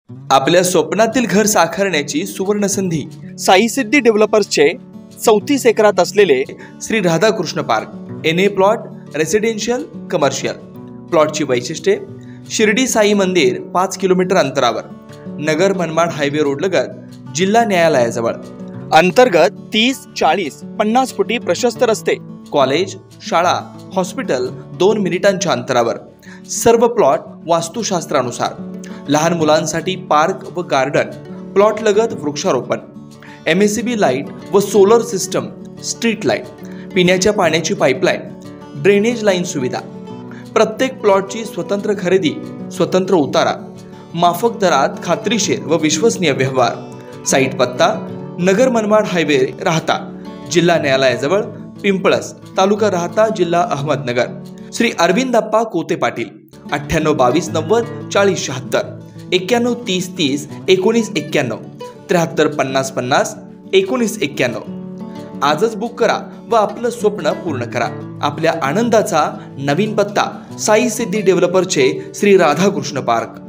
आपल्या स्वप्नातील घर साकारण्याची सुवर्ण संधी साई सिद्धी डेव्हलपर्सचे 34 एकरात असलेले Shri Radhakrishna park NA plot residential commercial प्लॉटची वैशिष्ट्ये शिर्डी साई मंदिर 5 किलोमीटर अंतरावर नगर मनमाड हायवे रोड लगत जिल्हा न्यायालयाजवळ अंतर्गत 30, 40, 50 फुटी प्रशस्त रस्ते कॉलेज शाळा हॉस्पिटल 2 मिनिटांच्या अंतरावर सर्व प्लॉट वास्तुशास्त्रानुसार लहान मुलांसाठी पार्क व गार्डन प्लॉट लगत वृक्षारोपण MACB लाईट व सोलर सिस्टम स्ट्रीट लाईट पिण्याच्या पाण्याची पाईपलाईन ड्रेनेज लाईन सुविधा प्रत्येक प्लॉटची स्वतंत्र खरेदी स्वतंत्र उतारा माफक दरात खात्रीशीर व विश्वसनीय व्यवहार साईट पत्ता नगर मनमाड हायवे राहता जिल्हा न्यायालयाजवळ पिंपळस तालुका राहता जिल्हा अहमदनगर श्री अरविंदप्पा कोते पाटील 98 22 90 40 76 91 30 30 19 91 73 50 50 19 91 आजच बुक करा व आपलं स्वप्न पूर्ण करा। आपल्या आनंदाचा नवीन पत्ता साई सिद्धी डेव्हलपरचे श्री राधाकृष्ण पार्क।